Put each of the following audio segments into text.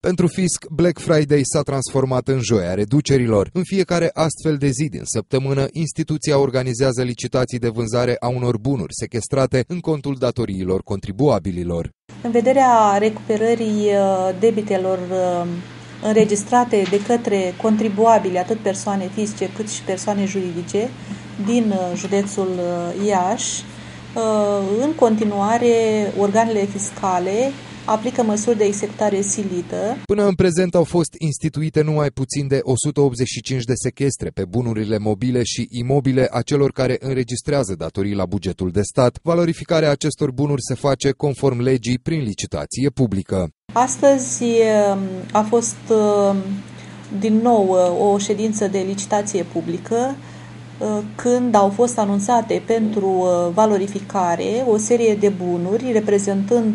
Pentru fisc, Black Friday s-a transformat în joia reducerilor. În fiecare astfel de zi din săptămână, instituția organizează licitații de vânzare a unor bunuri sechestrate în contul datoriilor contribuabililor. În vederea recuperării debitelor înregistrate de către contribuabili, atât persoane fizice cât și persoane juridice, din județul Iași, în continuare, organele fiscale aplică măsuri de executare silită. Până în prezent au fost instituite numai puțin de 185 de sechestre pe bunurile mobile și imobile a celor care înregistrează datorii la bugetul de stat. Valorificarea acestor bunuri se face conform legii prin licitație publică. Astăzi a fost din nou o ședință de licitație publică, când au fost anunțate pentru valorificare o serie de bunuri, reprezentând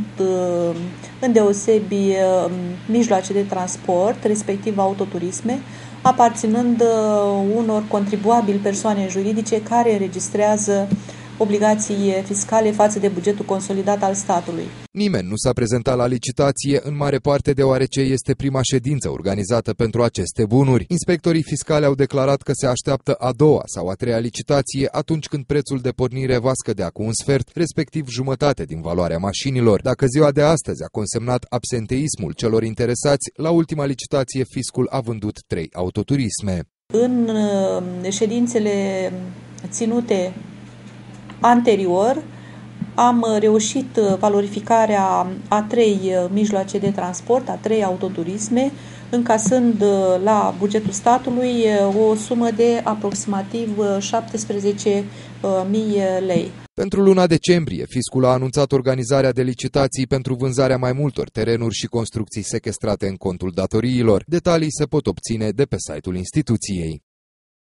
îndeosebi mijloace de transport, respectiv autoturisme, aparținând unor contribuabili persoane juridice care înregistrează obligații fiscale față de bugetul consolidat al statului. Nimeni nu s-a prezentat la licitație, în mare parte deoarece este prima ședință organizată pentru aceste bunuri. Inspectorii fiscali au declarat că se așteaptă a doua sau a treia licitație atunci când prețul de pornire va scădea cu un sfert, respectiv jumătate din valoarea mașinilor. Dacă ziua de astăzi a consemnat absenteismul celor interesați, la ultima licitație fiscul a vândut 3 autoturisme. În ședințele ținute anterior, am reușit valorificarea a 3 mijloace de transport, a 3 autoturisme, încasând la bugetul statului o sumă de aproximativ 17.000 lei. Pentru luna decembrie, fiscul a anunțat organizarea de licitații pentru vânzarea mai multor terenuri și construcții sechestrate în contul datoriilor. Detalii se pot obține de pe site-ul instituției.